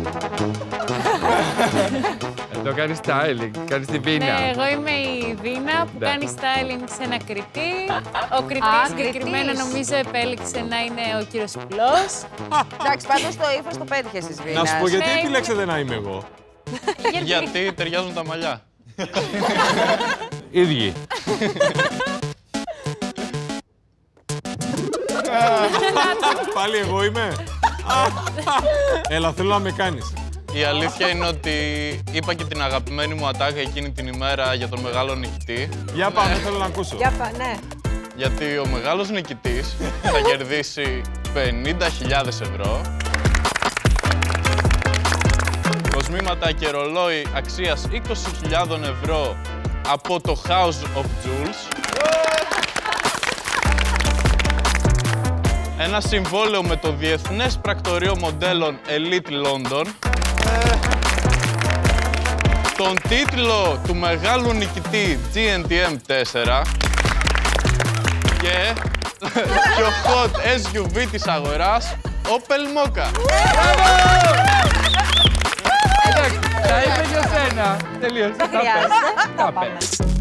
Το κάνει styling, κάνει τη Βίνα. Ναι, εγώ είμαι η Βίνα που κάνει styling σε ένα κριτή. Ο κριτής συγκεκριμένα νομίζω επέλεξε να είναι ο κύριος Πουλός. Εντάξει, πάντως το ύφος το πέτυχες της Βίνας. Να σου πω γιατί επιλέξατε να είμαι εγώ. Γιατί ταιριάζουν τα μαλλιά. Ίδιοι. Πάλι εγώ είμαι. Έλα, θέλω να με κάνεις. Η αλήθεια είναι ότι είπα και την αγαπημένη μου ατάκα εκείνη την ημέρα για τον μεγάλο νικητή. Για πάμε, θέλω να ακούσω. Ναι. Γιατί ο μεγάλος νικητής θα κερδίσει 50.000 ευρώ. Κοσμήματα και ρολόι αξίας 20.000 ευρώ από το House of Jewels. Ένα συμβόλαιο με το Διεθνές Πρακτορείο Μοντέλων Elite London. Τον τίτλο του μεγάλου νικητή GNTM 4. Και πιο hot SUV της αγοράς, Opel Mokka. Εντάξει, τα είπε για σένα. Τελείωσε. Δεν χρειάζεται. Τα πες.